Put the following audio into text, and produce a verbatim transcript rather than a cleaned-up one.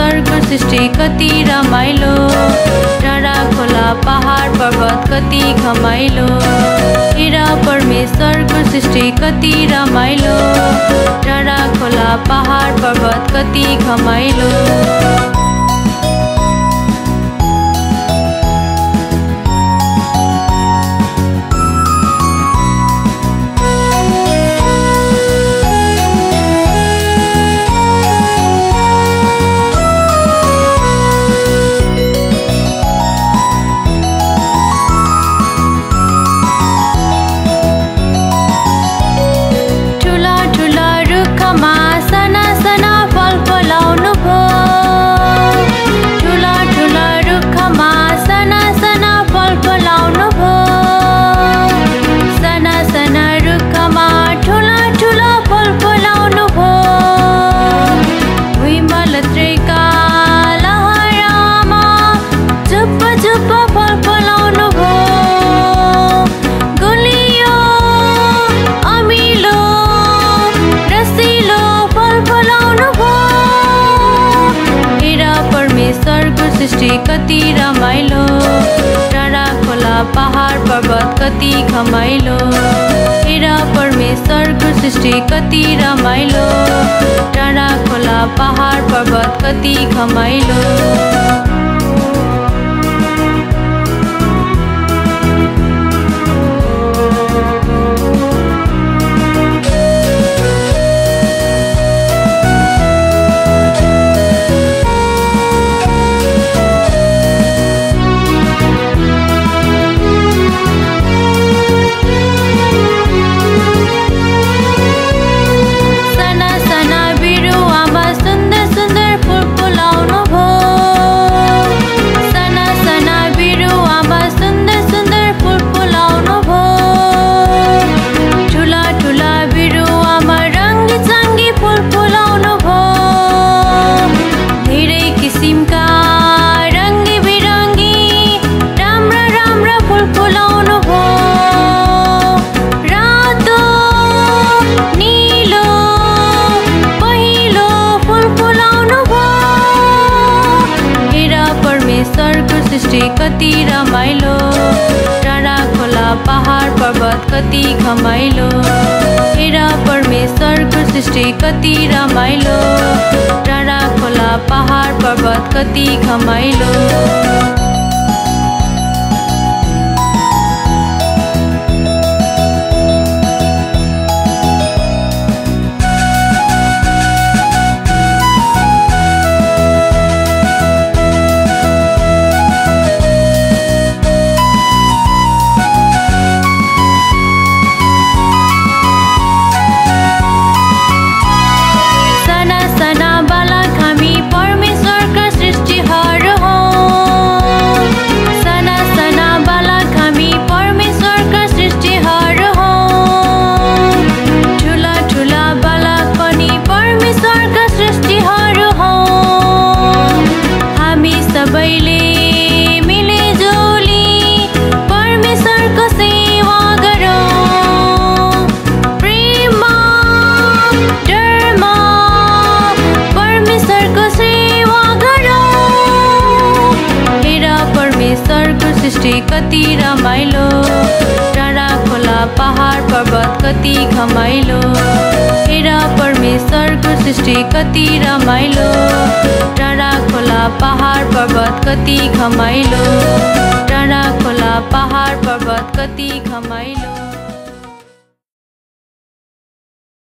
परमेश्वरको सृष्टि कति रमाइलो। डाँडा खोला पहाड पर्वत कति घमाइलो। हेर परमेश्वरको सृष्टि कति रमाइलो। डाँडा खोला पहाड पर्वत कति घमाइलो। सृष्टि कति रमाइलो। डाँडा खोला पहाड पर्वत कति घमाइलो। हेर परमेश्वरको सृष्टि कति रमाइलो। डाँडा खोला पहाड पर्वत कति घमाइलो। सृष्टि कति रमाइलो। डाँडा खोला पहाड पर्वत कति घमाइलो। हेर परमेश्वरको सृष्टि कति रमाइलो। डाँडा खोला पहाड पर्वत कति घमाइलो। सृष्टि कति रमाइलो। डाँडा खोला पहाड पर्वत कति घमाइलो। हेर परमेश्वरको सृष्टि कति रमाइलो। डाँडा खोला पहाड पर्वत कति घमाइलो। डाँडा खोला पहाड पर्वत कति घमाइलो।